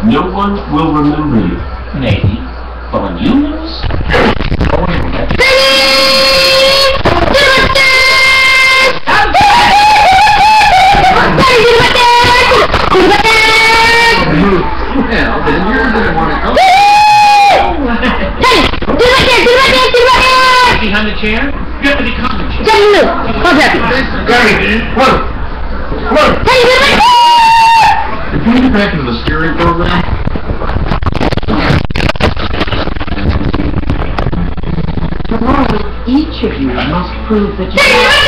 No one will remember you. Maybe. But when you lose, no one will let you. Well, then you're going to want to go. Behind the chair? You have to become the chair. Can we get back into the steering program? Tomorrow, each of you must prove that you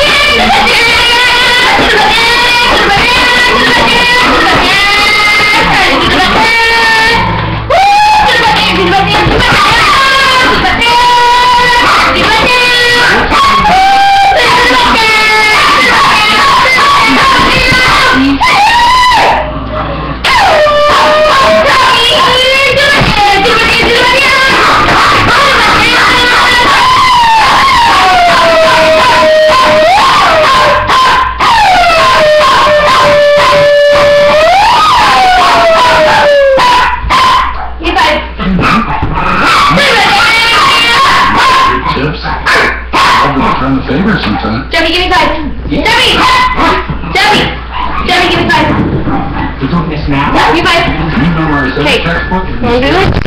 Return the favor sometime. Debbie, give me 5. Yeah. Debbie, give me 5. We're doing this now? Give me 5. You know where it's Okay. textbook? Want to do it?